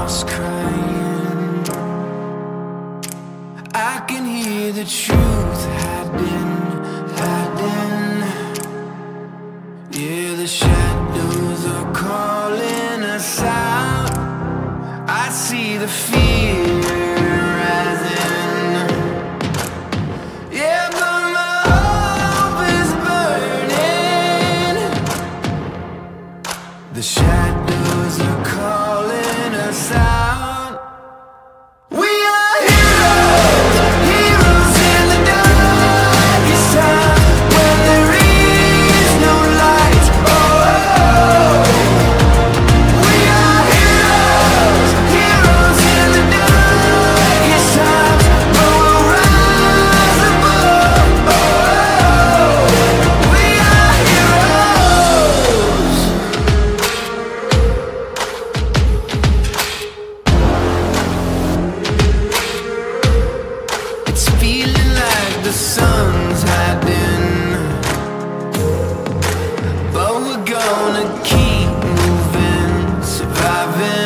lost crying. I can hear the truth hiding. Yeah, the shadows are calling us out. I see the fear rising. Yeah, but my hope is burning. The shadows are calling us out. We are heroes, heroes in the darkest time, when there is no light. Oh, we are heroes, heroes in the darkest times, but we'll rise above. Oh, we are heroes. It's feeling like the sun's hiding, but we're gonna keep moving, surviving.